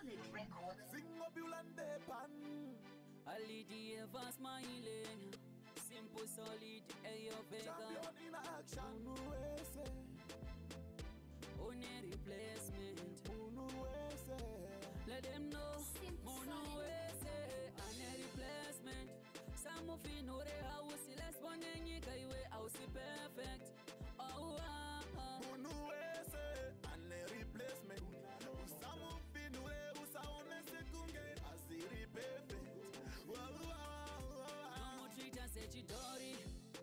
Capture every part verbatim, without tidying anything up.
Solid Records. Zing up you land pan. I lead the ever smiling. Simple, solid, ayoooh. Champion in action. Unuwese. Only replacement. Unuwese. Let them know. Simple, Unuwese. Only replacement. Some of you know the house. Let's one and you can way house perfect. Oh, ah, ah. Unuwese. Only replacement. Some of you know the house. Asi perfect. Wow, wow, wow. No treat us a chidori.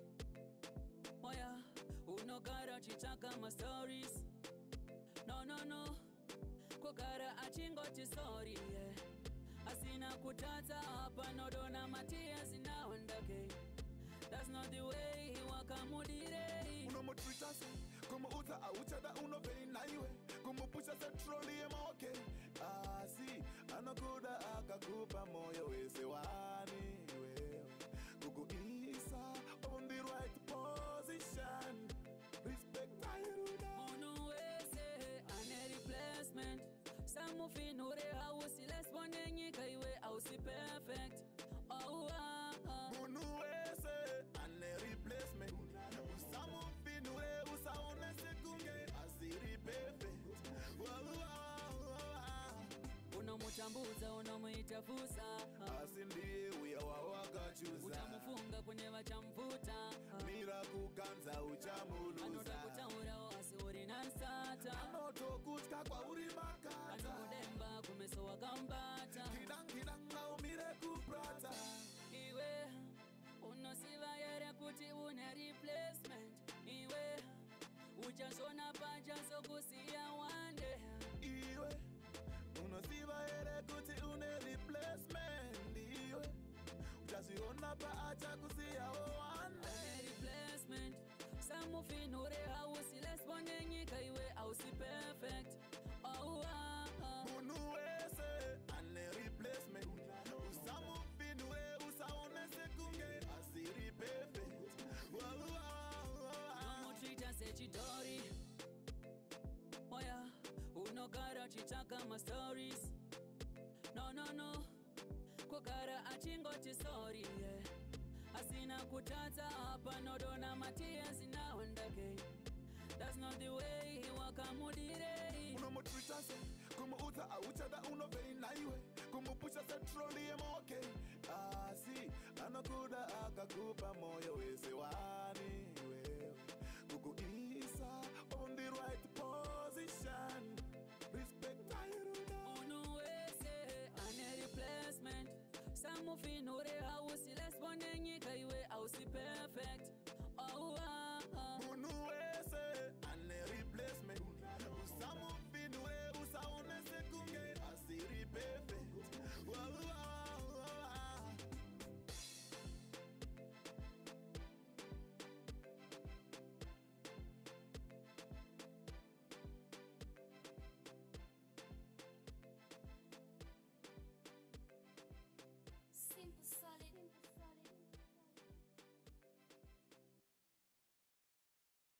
Oh yeah, uno gara chichaka my stories. No, no, no. Kokara achingo chisori, yeah. Asina kutata hapa no dona matias na ondake. That's not the way he waka mudire. Uno mo treat us. Como uta aucha da uno very naiwe. Como pusha se trolley ema okay. Ah si, anakuda akakupa moyo wese wani wewe. Kuku isa on the right position. Respect Iruda. Unuwese ane replacement. Some of you know the house. Let's one and you can way house perfect. Oh ah ah. Unuwese ane replacement. Some of you know the house aone sekunge asiri perfect. Wow wow wow. Uno mutambuza uno muitafusa. Asindie uya wawakachuza. Utamufunga kwenye wachamfuta. Mira kukanza uchamuluza. Anota kutaura wasi uri nansata. Anoto kutka kwa uri makata. Anudemba kumeso wakambata. Kidang kidang na umire kuprata. Iwe uno siva yere kuti une replacement. Iwe uchashona pacha so kusia wande. Iwe uno siva yere kuti une replacement. Iwe uchasiona pacha kusia wande. Replacement. Some of you know the house. Let's one and you can way house perfect. Oh ah ah. Unuwese ane replacement. Some of you know the house aone sekunge asiri perfect. Wow wow wow. No treat us a chidori. Oh yeah, uno gara chichaka my stories. No, no, no. Kokara achingo chisori, yeah. Asina kutata hapa no dona matias na ondake. That's not the way he waka mudire. Uno mo treat us. Como uta aucha da uno very naiwe. Como pusha se trolley ema okay. Ah si, anakuda akakupa moyo wese wani wewe. Kuku isa on the right position. Respect Iruda. Unuwese ane replacement. Some of you know the